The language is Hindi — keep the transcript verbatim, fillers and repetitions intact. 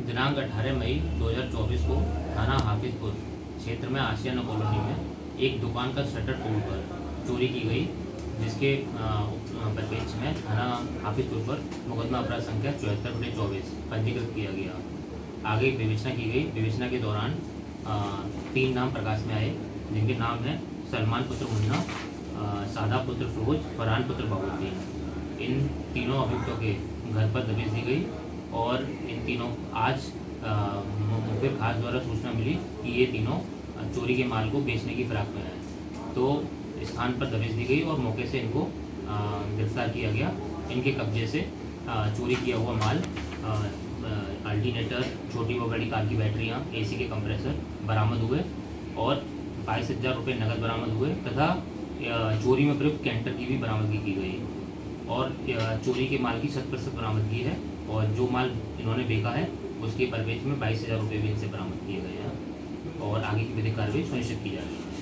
दिनांक अठारह मई दो हज़ार चौबीस को थाना हाफिजपुर क्षेत्र में आशियाना कॉलोनी में एक दुकान का शटर तोड़कर चोरी की गई, जिसके परिप्रेक्ष्य में थाना हाफिजपुर पर मुकदमा अपराध संख्या चौहत्तर बटे चौबीस पंजीकृत किया गया। आगे विवेचना की गई। विवेचना के दौरान आ, तीन नाम प्रकाश में आए, जिनके नाम हैं सलमान पुत्र मुन्ना, सादा पुत्र फिरोज, फरहान पुत्र बहाउद्दीन। इन तीनों अभियुक्तों के घर पर दबिश दी गई और इन तीनों आज मुखबिर खास द्वारा सूचना मिली कि ये तीनों चोरी के माल को बेचने की फिराक में हैं, तो स्थान पर दबिश दी गई और मौके से इनको गिरफ्तार किया गया। इनके कब्जे से आ, चोरी किया हुआ माल, अल्टरनेटर, छोटी व बड़ी कार की बैटरियाँ, एसी के कंप्रेसर बरामद हुए और बाईस हज़ार रुपये नकद बरामद हुए तथा चोरी में प्रयुक्त कैंटर की भी बरामदगी की गई और चोरी के माल की शत प्रतिशत बरामदगी है और जो माल इन्होंने बेचा है उसके परिप्रेक्ष्य में बाईस हज़ार रुपये भी इनसे बरामद किए गए हैं और आगे की विधिक कार्रवाई सुनिश्चित की जा रही है।